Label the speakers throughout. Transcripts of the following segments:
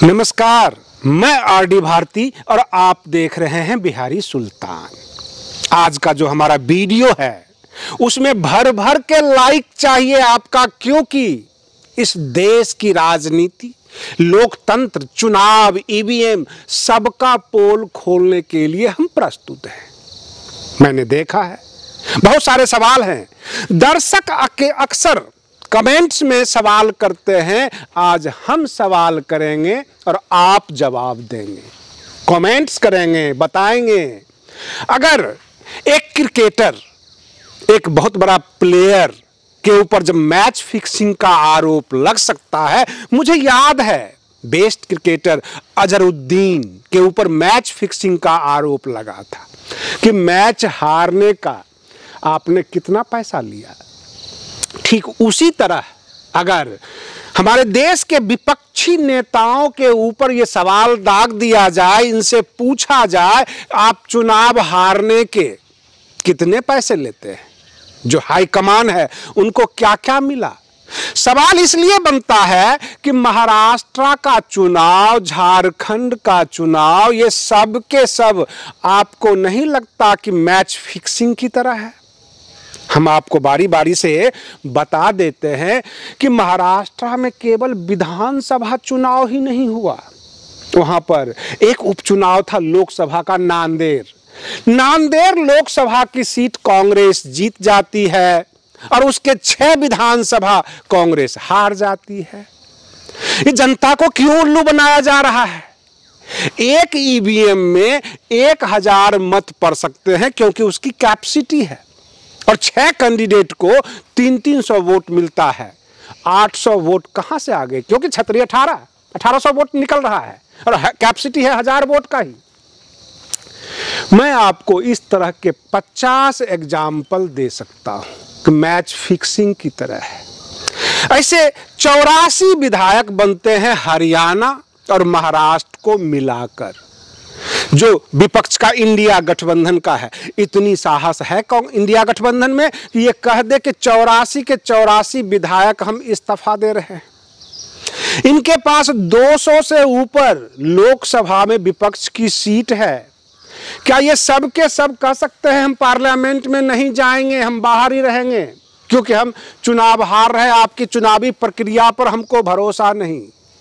Speaker 1: नमस्कार, मैं आरडी भारती और आप देख रहे हैं बिहारी सुल्तान। आज का जो हमारा वीडियो है उसमें भर भर के लाइक चाहिए आपका, क्योंकि इस देश की राजनीति, लोकतंत्र, चुनाव, ईवीएम सबका पोल खोलने के लिए हम प्रस्तुत हैं। मैंने देखा है बहुत सारे सवाल हैं। दर्शक अक्सर कमेंट्स में सवाल करते हैं, आज हम सवाल करेंगे और आप जवाब देंगे, कमेंट्स करेंगे, बताएंगे। अगर एक क्रिकेटर, एक बहुत बड़ा प्लेयर के ऊपर जब मैच फिक्सिंग का आरोप लग सकता है, मुझे याद है बेस्ट क्रिकेटर अजहरुद्दीन के ऊपर मैच फिक्सिंग का आरोप लगा था कि मैच हारने का आपने कितना पैसा लिया। ठीक उसी तरह अगर हमारे देश के विपक्षी नेताओं के ऊपर यह सवाल दाग दिया जाए, इनसे पूछा जाए आप चुनाव हारने के कितने पैसे लेते हैं, जो हाईकमान है उनको क्या क्या मिला। सवाल इसलिए बनता है कि महाराष्ट्र का चुनाव, झारखंड का चुनाव, ये सब के सब आपको नहीं लगता कि मैच फिक्सिंग की तरह है। हम आपको बारी बारी से बता देते हैं कि महाराष्ट्र में केवल विधानसभा चुनाव ही नहीं हुआ, वहां पर एक उपचुनाव था लोकसभा का। नांदेड़ लोकसभा की सीट कांग्रेस जीत जाती है और उसके 6 विधानसभा कांग्रेस हार जाती है। ये जनता को क्यों उल्लू बनाया जा रहा है? एक ईवीएम में 1000 मत पड़ सकते हैं क्योंकि उसकी कैपेसिटी है, और 6 कैंडिडेट को 300 वोट मिलता है। 800 वोट कहां से आ गए? क्योंकि छतरी 1800 वोट निकल रहा है और कैपेसिटी है 1000 वोट का ही। मैं आपको इस तरह के 50 एग्जाम्पल दे सकता हूं कि मैच फिक्सिंग की तरह है। ऐसे 84 विधायक बनते हैं हरियाणा और महाराष्ट्र को मिलाकर, जो विपक्ष का इंडिया गठबंधन का है। इतनी साहस है इंडिया गठबंधन में कि ये कह दे कि 84 के 84 विधायक हम इस्तीफा दे रहे हैं। इनके पास 200 से ऊपर लोकसभा में विपक्ष की सीट है। क्या ये सब के सब कह सकते हैं हम पार्लियामेंट में नहीं जाएंगे, हम बाहर ही रहेंगे क्योंकि हम चुनाव हार रहे हैं, आपकी चुनावी प्रक्रिया पर हमको भरोसा नहीं?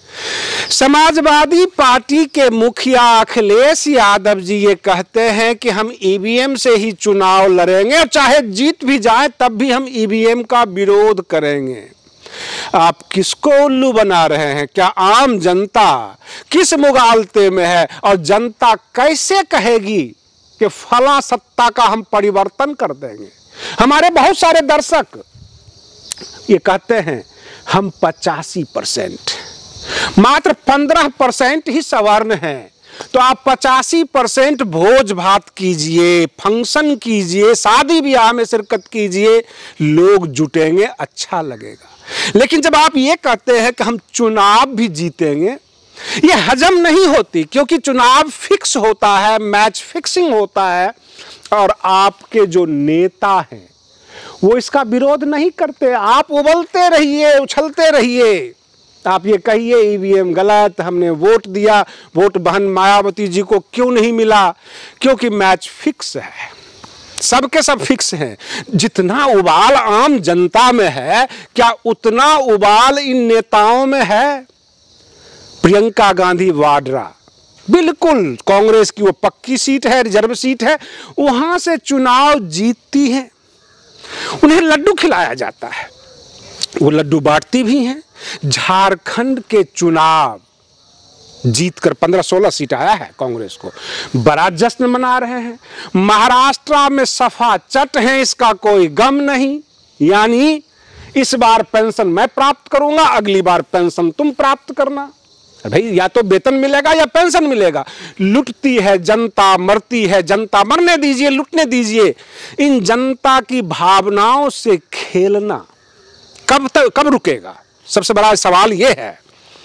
Speaker 1: समाजवादी पार्टी के मुखिया अखिलेश यादव जी ये कहते हैं कि हम ईवीएम से ही चुनाव लड़ेंगे और चाहे जीत भी जाए तब भी हम ईवीएम का विरोध करेंगे। आप किसको उल्लू बना रहे हैं? क्या आम जनता किस मुगालते में है? और जनता कैसे कहेगी कि फला सत्ता का हम परिवर्तन कर देंगे? हमारे बहुत सारे दर्शक ये कहते हैं हम 85%, मात्र 15% ही सवर्ण हैं, तो आप 85% भोज भात कीजिए, फंक्शन कीजिए, शादी ब्याह में शिरकत कीजिए, लोग जुटेंगे, अच्छा लगेगा। लेकिन जब आप ये कहते हैं कि हम चुनाव भी जीतेंगे, ये हजम नहीं होती, क्योंकि चुनाव फिक्स होता है, मैच फिक्सिंग होता है, और आपके जो नेता हैं वो इसका विरोध नहीं करते। आप उबलते रहिए, उछलते रहिए, आप ये कहिए ईवीएम गलत, हमने वोट दिया, वोट बहन मायावती जी को क्यों नहीं मिला? क्योंकि मैच फिक्स है, सबके सब फिक्स हैं। जितना उबाल आम जनता में है, क्या उतना उबाल इन नेताओं में है? प्रियंका गांधी वाड्रा बिल्कुल कांग्रेस की वो पक्की सीट है, रिजर्व सीट है, वहां से चुनाव जीतती है, उन्हें लड्डू खिलाया जाता है, वो लड्डू बांटती भी हैं। झारखंड के चुनाव जीतकर 15-16 सीट आया है कांग्रेस को, बड़ा जश्न मना रहे हैं। महाराष्ट्र में सफा चट है, इसका कोई गम नहीं, यानी इस बार पेंशन मैं प्राप्त करूंगा, अगली बार पेंशन तुम प्राप्त करना। भाई या तो वेतन मिलेगा या पेंशन मिलेगा। लुटती है जनता, मरती है जनता, मरने दीजिए, लुटने दीजिए। इन जनता की भावनाओं से खेलना कब रुकेगा? सबसे बड़ा सवाल यह है।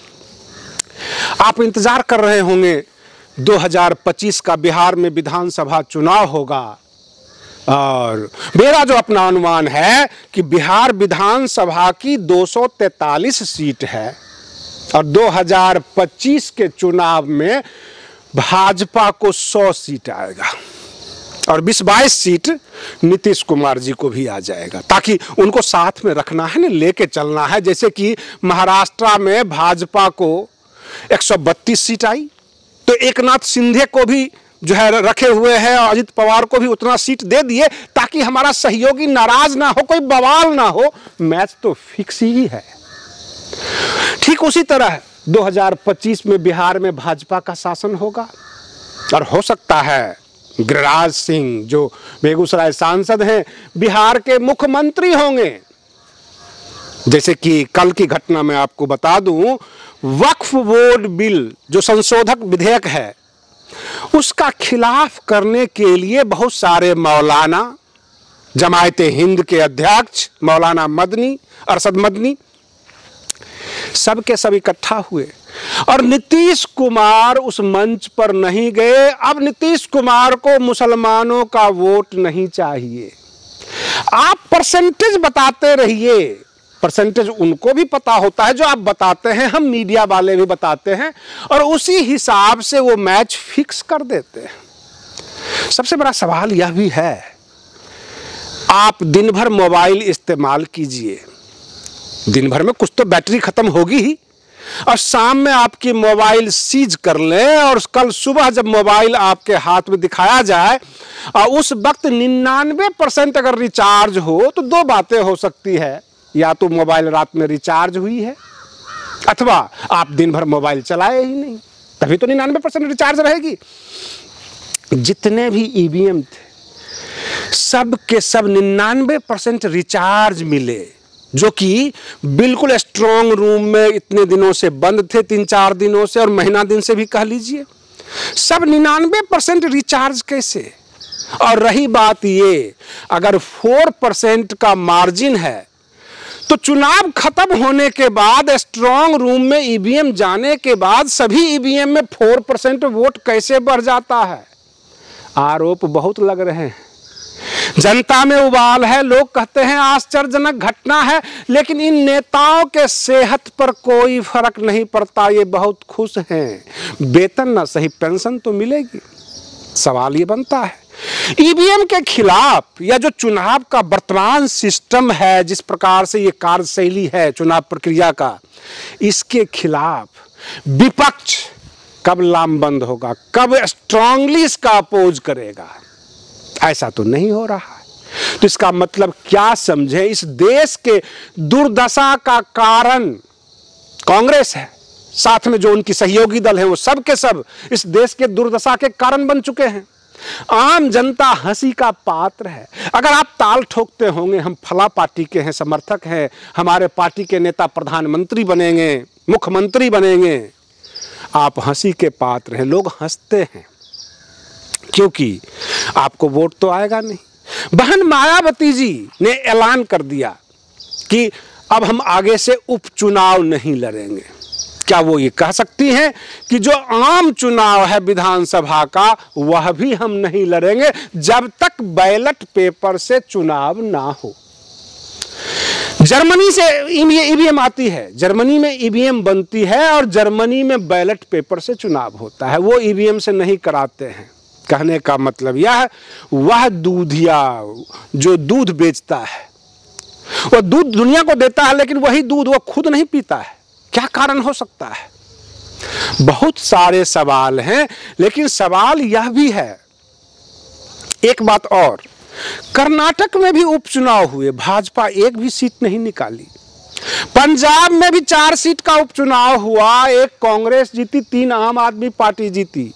Speaker 1: आप इंतजार कर रहे होंगे 2025 का बिहार में विधानसभा चुनाव होगा, और मेरा जो अपना अनुमान है कि बिहार विधानसभा की 243 सीट है, और 2025 के चुनाव में भाजपा को 100 सीट आएगा और 20-22 सीट नीतीश कुमार जी को भी आ जाएगा, ताकि उनको साथ में रखना है ना, लेके चलना है। जैसे कि महाराष्ट्र में भाजपा को 132 सीट आई, तो एकनाथ शिंदे को भी जो है रखे हुए हैं और अजित पवार को भी उतना सीट दे दिए, ताकि हमारा सहयोगी नाराज ना हो, कोई बवाल ना हो। मैच तो फिक्स ही है। ठीक उसी तरह 2025 में बिहार में भाजपा का शासन होगा और हो सकता है गिरिराज सिंह जो बेगूसराय सांसद हैं बिहार के मुख्यमंत्री होंगे। जैसे कि कल की घटना में आपको बता दूं, वक्फ बोर्ड बिल जो संशोधक विधेयक है उसका खिलाफ करने के लिए बहुत सारे मौलाना, जमायते हिंद के अध्यक्ष मौलाना मदनी, अरशद मदनी, सब के सब इकट्ठा हुए और नीतीश कुमार उस मंच पर नहीं गए। अब नीतीश कुमार को मुसलमानों का वोट नहीं चाहिए। आप परसेंटेज बताते रहिए, परसेंटेज उनको भी पता होता है जो आप बताते हैं, हम मीडिया वाले भी बताते हैं और उसी हिसाब से वो मैच फिक्स कर देते हैं। सबसे बड़ा सवाल यह भी है, आप दिन भर मोबाइल इस्तेमाल कीजिए, दिन भर में कुछ तो बैटरी खत्म होगी ही, और शाम में आपकी मोबाइल सीज कर लें और कल सुबह जब मोबाइल आपके हाथ में दिखाया जाए और उस वक्त 99% अगर रिचार्ज हो तो दो बातें हो सकती है, या तो मोबाइल रात में रिचार्ज हुई है अथवा आप दिन भर मोबाइल चलाए ही नहीं, तभी तो 99% रिचार्ज रहेगी। जितने भी ईवीएम थे सब के सब 99% रिचार्ज मिले, जो कि बिल्कुल स्ट्रॉन्ग रूम में इतने दिनों से बंद थे, 3-4 दिनों से और महीना दिन से भी कह लीजिए, सब 99% रिचार्ज कैसे। और रही बात ये, अगर 4% का मार्जिन है तो चुनाव खत्म होने के बाद स्ट्रॉन्ग रूम में ईवीएम जाने के बाद सभी ईवीएम में 4% वोट कैसे बढ़ जाता है। आरोप बहुत लग रहे हैं, जनता में उबाल है, लोग कहते हैं आश्चर्यजनक घटना है, लेकिन इन नेताओं के सेहत पर कोई फर्क नहीं पड़ता, ये बहुत खुश हैं, वेतन ना सही पेंशन तो मिलेगी। सवाल ये बनता है ईवीएम के खिलाफ, या जो चुनाव का वर्तमान सिस्टम है, जिस प्रकार से ये कार्यशैली है चुनाव प्रक्रिया का, इसके खिलाफ विपक्ष कब लामबंद होगा, कब स्ट्रांगली इसका अपोज करेगा। ऐसा तो नहीं हो रहा है। तो इसका मतलब क्या समझे, इस देश के दुर्दशा का कारण कांग्रेस है, साथ में जो उनकी सहयोगी दल है वो सब के सब इस देश के दुर्दशा के कारण बन चुके हैं। आम जनता हंसी का पात्र है। अगर आप ताल ठोकते होंगे हम फला पार्टी के हैं, समर्थक हैं, हमारे पार्टी के नेता प्रधानमंत्री बनेंगे, मुख्यमंत्री बनेंगे, आप हंसी के पात्र हैं, लोग हंसते हैं क्योंकि आपको वोट तो आएगा नहीं। बहन मायावती जी ने ऐलान कर दिया कि अब हम आगे से उपचुनाव नहीं लड़ेंगे। क्या वो ये कह सकती हैं कि जो आम चुनाव है विधानसभा का वह भी हम नहीं लड़ेंगे जब तक बैलेट पेपर से चुनाव ना हो। जर्मनी से ईवीएम आती है, जर्मनी में ईवीएम बनती है और जर्मनी में बैलेट पेपर से चुनाव होता है, वो ईवीएम से नहीं कराते हैं। कहने का मतलब यह, वह दूधिया जो दूध बेचता है वह दूध दुनिया को देता है, लेकिन वही दूध वह खुद नहीं पीता है। क्या कारण हो सकता है? बहुत सारे सवाल हैं, लेकिन सवाल यह भी है, एक बात और, कर्नाटक में भी उपचुनाव हुए, भाजपा एक भी सीट नहीं निकाली। पंजाब में भी 4 सीट का उपचुनाव हुआ, एक कांग्रेस जीती, 3 आम आदमी पार्टी जीती,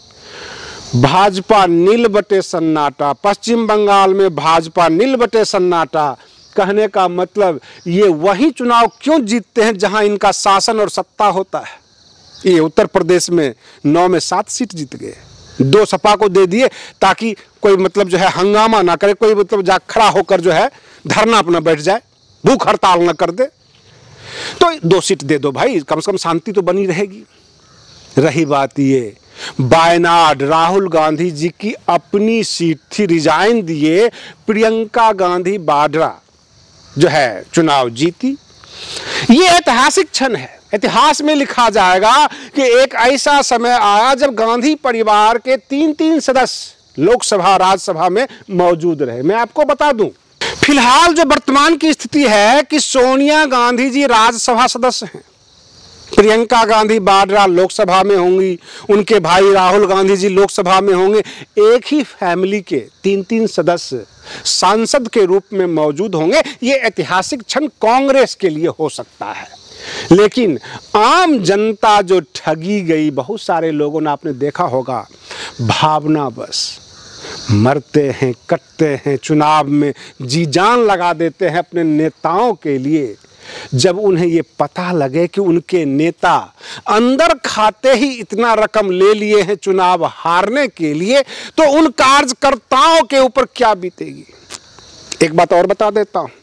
Speaker 1: भाजपा नील बटे सन्नाटा। पश्चिम बंगाल में भाजपा नील बटे सन्नाटा। कहने का मतलब ये वही चुनाव क्यों जीतते हैं जहां इनका शासन और सत्ता होता है। ये उत्तर प्रदेश में 9 में 7 सीट जीत गए, 2 सपा को दे दिए ताकि कोई मतलब जो है हंगामा ना करे, कोई मतलब जा खड़ा होकर जो है धरना अपना बैठ जाए, भूख हड़ताल ना कर दे, तो 2 सीट दे दो भाई, कम से कम शांति तो बनी रहेगी। रही बात ये, वायनाड राहुल गांधी जी की अपनी सीट थी, रिजाइन दिए, प्रियंका गांधी वाड्रा जो है चुनाव जीती। ये ऐतिहासिक क्षण है। इतिहास में लिखा जाएगा कि एक ऐसा समय आया जब गांधी परिवार के 3-3 सदस्य लोकसभा राज्यसभा में मौजूद रहे। मैं आपको बता दूं, फिलहाल जो वर्तमान की स्थिति है कि सोनिया गांधी जी राज्यसभा सदस्य हैं, प्रियंका गांधी वाड्रा लोकसभा में होंगी, उनके भाई राहुल गांधी जी लोकसभा में होंगे। एक ही फैमिली के 3-3 सदस्य सांसद के रूप में मौजूद होंगे। ये ऐतिहासिक क्षण कांग्रेस के लिए हो सकता है, लेकिन आम जनता जो ठगी गई, बहुत सारे लोगों ने आपने देखा होगा, भावना बस मरते हैं, कटते हैं, चुनाव में जी जान लगा देते हैं अपने नेताओं के लिए। जब उन्हें ये पता लगे कि उनके नेता अंदर खाते ही इतना रकम ले लिए हैं चुनाव हारने के लिए, तो उन कार्यकर्ताओं के ऊपर क्या बीतेगी। एक बात और बता देता हूं,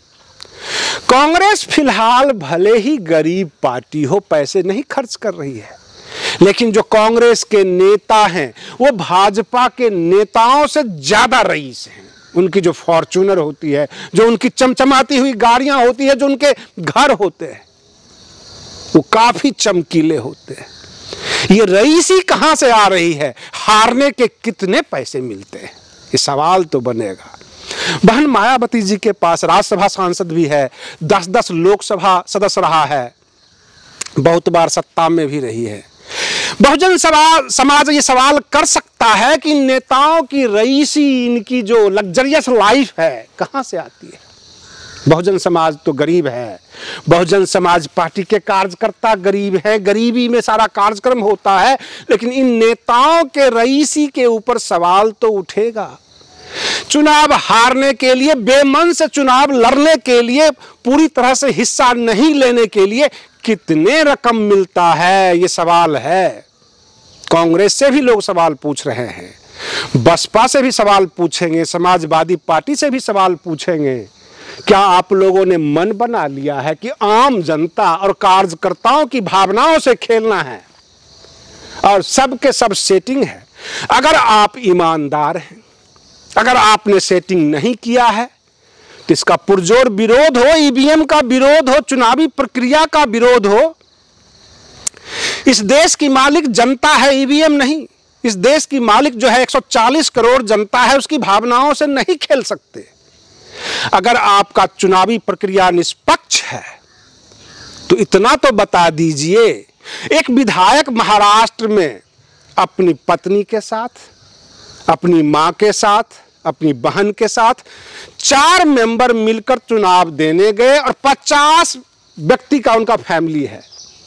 Speaker 1: कांग्रेस फिलहाल भले ही गरीब पार्टी हो, पैसे नहीं खर्च कर रही है, लेकिन जो कांग्रेस के नेता हैं वो भाजपा के नेताओं से ज्यादा रईस हैं। उनकी जो फॉर्च्यूनर होती है, जो उनकी चमचमाती हुई गाड़ियां होती है, जो उनके घर होते हैं, वो काफी चमकीले होते हैं। ये रईसी कहां से आ रही है, हारने के कितने पैसे मिलते हैं, ये सवाल तो बनेगा। बहन मायावती जी के पास राज्यसभा सांसद भी है, 10-10 लोकसभा सदस्य रहा है, बहुत बार सत्ता में भी रही है। बहुजन समाज ये सवाल कर सकता है कि नेताओं की रईसी, इनकी जो लग्जरियस लाइफ है, कहां से आती है। बहुजन समाज तो गरीब है, बहुजन समाज पार्टी के कार्यकर्ता गरीब है, गरीबी में सारा कार्यक्रम होता है, लेकिन इन नेताओं के रईसी के ऊपर सवाल तो उठेगा। चुनाव हारने के लिए, बेमन से चुनाव लड़ने के लिए, पूरी तरह से हिस्सा नहीं लेने के लिए कितने रकम मिलता है, ये सवाल है। कांग्रेस से भी लोग सवाल पूछ रहे हैं, बसपा से भी सवाल पूछेंगे, समाजवादी पार्टी से भी सवाल पूछेंगे। क्या आप लोगों ने मन बना लिया है कि आम जनता और कार्यकर्ताओं की भावनाओं से खेलना है और सबके सब सेटिंग है? अगर आप ईमानदार हैं, अगर आपने सेटिंग नहीं किया है, तो इसका पुरजोर विरोध हो, ईवीएम का विरोध हो, चुनावी प्रक्रिया का विरोध हो। इस देश की मालिक जनता है, ईवीएम नहीं। इस देश की मालिक जो है 140 करोड़ जनता है, उसकी भावनाओं से नहीं खेल सकते। अगर आपका चुनावी प्रक्रिया निष्पक्ष है तो इतना तो बता दीजिए, एक विधायक महाराष्ट्र में अपनी पत्नी के साथ, अपनी मां के साथ, अपनी बहन के साथ 4 मेंबर मिलकर चुनाव देने गए और 50 व्यक्ति का उनका फैमिली है।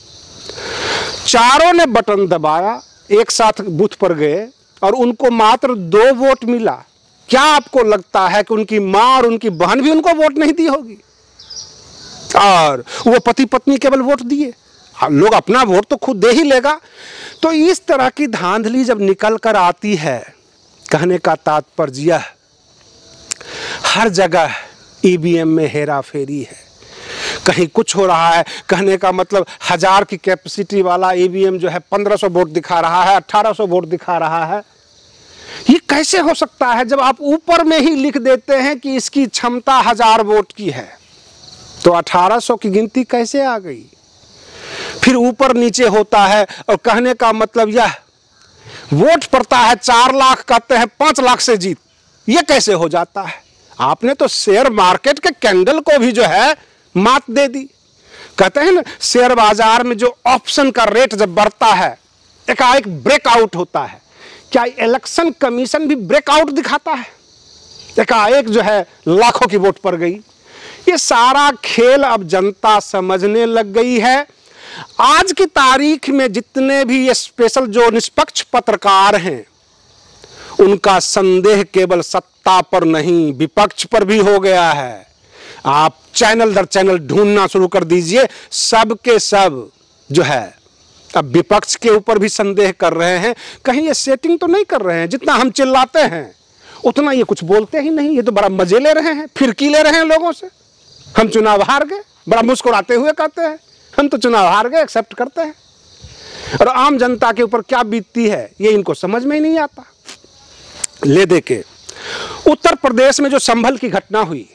Speaker 1: चारों ने बटन दबाया, एक साथ बूथ पर गए और उनको मात्र 2 वोट मिला। क्या आपको लगता है कि उनकी मां और उनकी बहन भी उनको वोट नहीं दी होगी? और वो पति पत्नी केवल वोट दिए। लोग अपना वोट तो खुद दे ही लेगा। तो इस तरह की धांधली जब निकल कर आती है, कहने का तात्पर्य यह, हर जगह ईवीएम में हेरा फेरी है, कहीं कुछ हो रहा है। कहने का मतलब 1000 की कैपेसिटी वाला ईवीएम जो है 1500 वोट दिखा रहा है, 1800 वोट दिखा रहा है। ये कैसे हो सकता है जब आप ऊपर में ही लिख देते हैं कि इसकी क्षमता 1000 वोट की है, तो 1800 की गिनती कैसे आ गई? फिर ऊपर नीचे होता है और कहने का मतलब यह, वोट पड़ता है 4 लाख, कहते हैं 5 लाख से जीत। ये कैसे हो जाता है? आपने तो शेयर मार्केट के कैंडल को भी जो है मात दे दी। कहते हैं ना, शेयर बाजार में जो ऑप्शन का रेट जब बढ़ता है, एकाएक ब्रेकआउट होता है। क्या इलेक्शन कमीशन भी ब्रेकआउट दिखाता है? एकाएक जो है लाखों की वोट पड़ गई। ये सारा खेल अब जनता समझने लग गई है। आज की तारीख में जितने भी ये स्पेशल जो निष्पक्ष पत्रकार हैं, उनका संदेह केवल सत्ता पर नहीं, विपक्ष पर भी हो गया है। आप चैनल दर चैनल ढूंढना शुरू कर दीजिए, सब के सब जो है अब विपक्ष के ऊपर भी संदेह कर रहे हैं, कहीं ये सेटिंग तो नहीं कर रहे हैं। जितना हम चिल्लाते हैं उतना ये कुछ बोलते ही नहीं। ये तो बड़ा मजे ले रहे हैं, फिरकी ले रहे हैं लोगों से। हम चुनाव हार गए, बड़ा मुस्कुराते हुए कहते हैं हम तो चुनाव हार गए, एक्सेप्ट करते हैं। और आम जनता के ऊपर क्या बीतती है ये इनको समझ में ही नहीं आता। ले देके उत्तर प्रदेश में जो संभल की घटना हुई,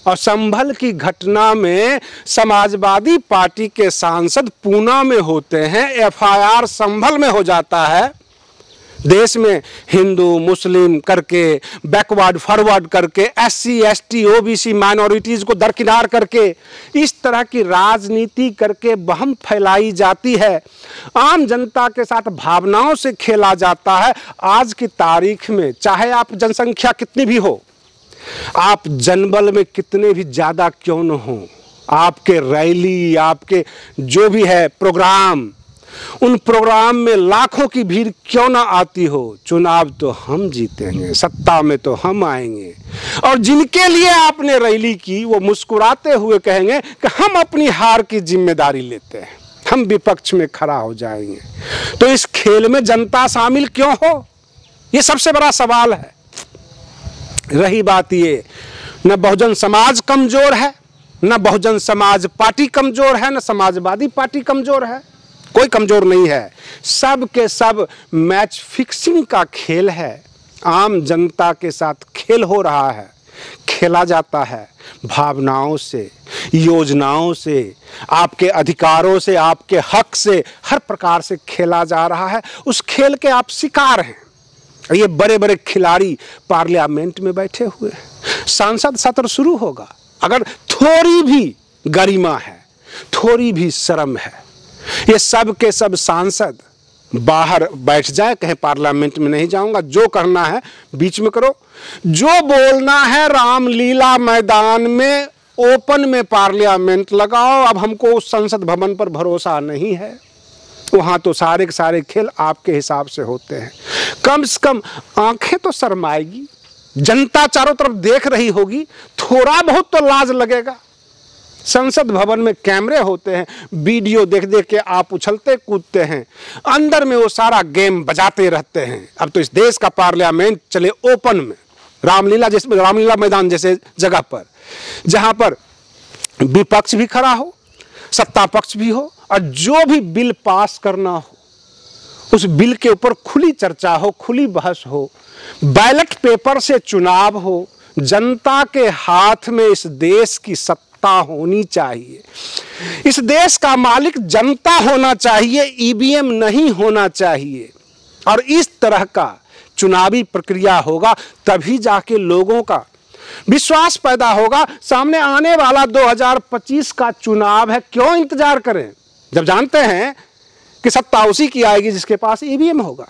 Speaker 1: और संभल की घटना में समाजवादी पार्टी के सांसद पूना में होते हैं, एफआईआर संभल में हो जाता है। देश में हिंदू मुस्लिम करके, बैकवर्ड फॉरवर्ड करके, एससी एसटी ओबीसी माइनॉरिटीज को दरकिनार करके इस तरह की राजनीति करके वहम फैलाई जाती है, आम जनता के साथ भावनाओं से खेला जाता है। आज की तारीख में चाहे आप जनसंख्या कितनी भी हो, आप जनबल में कितने भी ज़्यादा क्यों न हो, आपके रैली, आपके जो भी है प्रोग्राम, उन प्रोग्राम में लाखों की भीड़ क्यों ना आती हो, चुनाव तो हम जीतेंगे, सत्ता में तो हम आएंगे। और जिनके लिए आपने रैली की वो मुस्कुराते हुए कहेंगे कि हम अपनी हार की जिम्मेदारी लेते हैं, हम विपक्ष में खड़ा हो जाएंगे। तो इस खेल में जनता शामिल क्यों हो, ये सबसे बड़ा सवाल है। रही बात ये, न बहुजन समाज कमजोर है, न बहुजन समाज पार्टी कमजोर है, न समाजवादी पार्टी कमजोर है, कोई कमजोर नहीं है। सब के सब मैच फिक्सिंग का खेल है। आम जनता के साथ खेल हो रहा है, खेला जाता है भावनाओं से, योजनाओं से, आपके अधिकारों से, आपके हक से, हर प्रकार से खेला जा रहा है। उस खेल के आप शिकार हैं। ये बड़े बड़े खिलाड़ी पार्लियामेंट में बैठे हुए हैं। संसद सत्र शुरू होगा, अगर थोड़ी भी गरिमा है, थोड़ी भी शर्म है, ये सब के सब सांसद बाहर बैठ जाए, कहें पार्लियामेंट में नहीं जाऊंगा, जो करना है बीच में करो, जो बोलना है रामलीला मैदान में ओपन में पार्लियामेंट लगाओ। अब हमको उस संसद भवन पर भरोसा नहीं है, वहाँ तो सारे के सारे खेल आपके हिसाब से होते हैं। कम से कम आंखें तो शर्माएगी, जनता चारों तरफ देख रही होगी, थोड़ा बहुत तो लाज लगेगा। संसद भवन में कैमरे होते हैं, वीडियो देख देख के आप उछलते कूदते हैं, अंदर में वो सारा गेम बजाते रहते हैं। अब तो इस देश का पार्लियामेंट चले ओपन में, रामलीला मैदान जैसे जगह पर, जहां पर विपक्ष भी खड़ा हो, सत्ता पक्ष भी हो, और जो भी बिल पास करना हो उस बिल के ऊपर खुली चर्चा हो, खुली बहस हो, बैलेट पेपर से चुनाव हो, जनता के हाथ में इस देश की सत्ता होनी चाहिए। इस देश का मालिक जनता होना चाहिए, ईवीएम नहीं होना चाहिए। और इस तरह का चुनावी प्रक्रिया होगा तभी जाके लोगों का विश्वास पैदा होगा। सामने आने वाला 2025 का चुनाव है, क्यों इंतजार करें जब जानते हैं कि सत्ता उसी की आएगी जिसके पास ईवीएम होगा।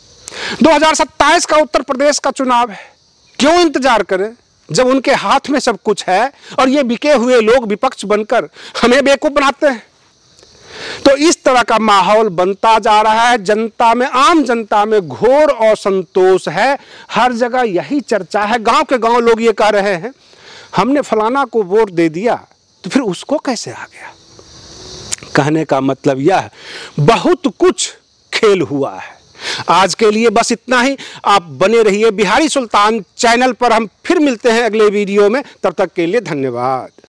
Speaker 1: 2027 का उत्तर प्रदेश का चुनाव है, क्यों इंतजार करें जब उनके हाथ में सब कुछ है और ये बिके हुए लोग विपक्ष बनकर हमें बेवकूफ बनाते हैं। तो इस तरह का माहौल बनता जा रहा है। जनता में, आम जनता में घोर असंतोष है, हर जगह यही चर्चा है। गांव के गांव लोग ये कह रहे हैं हमने फलाना को वोट दे दिया तो फिर उसको कैसे आ गया। कहने का मतलब यह, बहुत कुछ खेल हुआ है। आज के लिए बस इतना ही। आप बने रहिए बिहारी सुल्तान चैनल पर। हम फिर मिलते हैं अगले वीडियो में, तब तक के लिए धन्यवाद।